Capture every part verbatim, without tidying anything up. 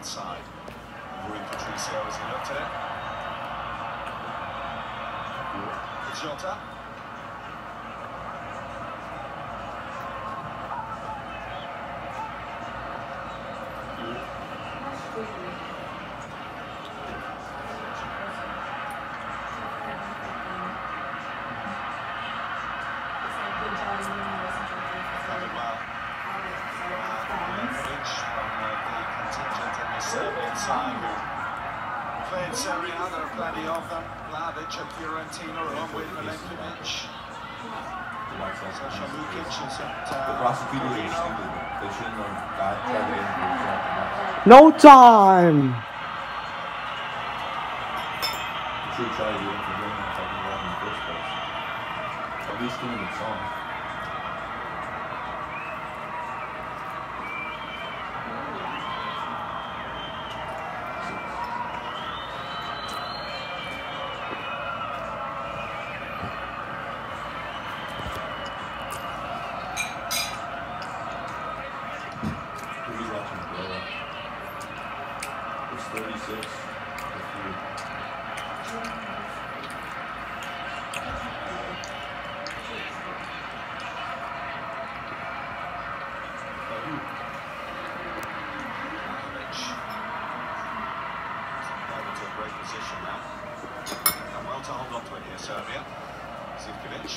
side. Rui Patricio as he looked at it. It's Jota. Serbian side who played Serbia, there are plenty of them. Vlahovic and Fiorentina along with Milenkovic. Sasha Lukic is at uh, No time! Should try to do it for them in the second round in the first place. At least give them a song. thirty-six. into a great position now. And well to hold on to it here, Serbia. Zivkovic.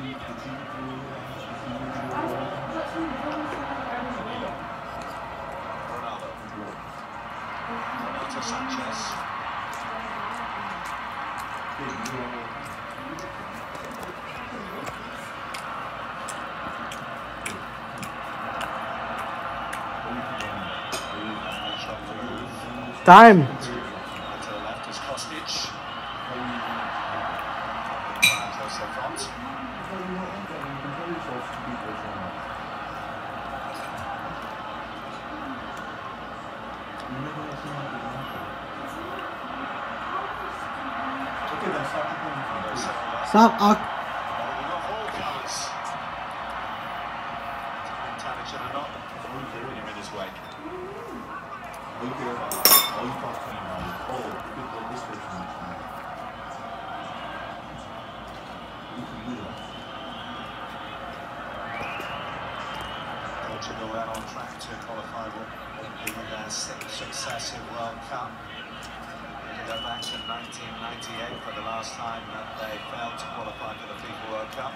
Ronaldo. Ronaldo Sanchez. Time. To the left is Kostic. Jose Font. Stop. Uh, Intelligent or not, putting him in his way. Portugal then on track to qualify what will be their sixth successive World Cup. They go back to nineteen ninety-eight for the last time that they failed to qualify for the FIFA World Cup.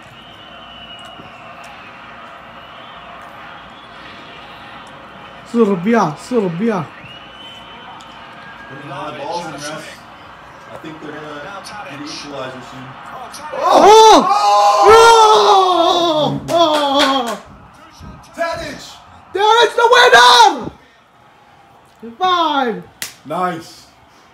Serbia, Serbia. Putting on the balls and rest. I think they're gonna get the equalizer soon. Oh! Oh! Oh! Tadic! There is the winner! Five. Nice.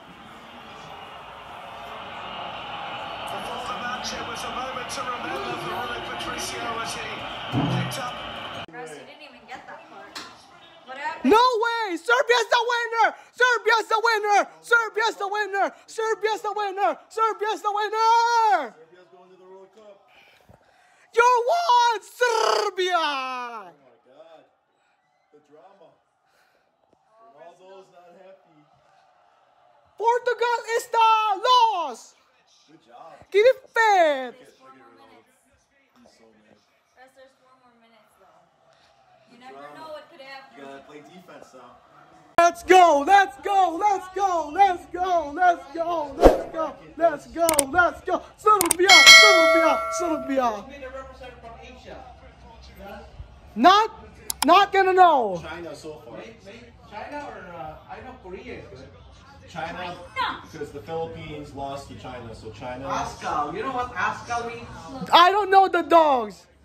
Before the match, it was a moment to remember for Rui Patricio as he picked up. Russ, you didn't even get that part. What happened? No way! Serbia's the winner! Serbia's the winner! Serbia's the winner! Serbia's the winner! Serbia's the winner! Serbia's going to the World Cup. You won, Serbia! Oh my God. The drama. Ronaldo's not happy. Portugal is the loss! Good job. Give it fair! There's four more minutes. He's so mad. Russ, there's four more minutes, though. You never know what could happen. You gotta play defense now. Let's go! Let's go! Let's go! Let's go! Let's go! Let's go! Let's go! Let's go! Serbia! Serbia! Serbia! Not, not gonna know. China so far. China or uh, I know Korea is good. China, because the Philippines lost to China, so China. Askal, you know what Askal means? I don't know the dogs.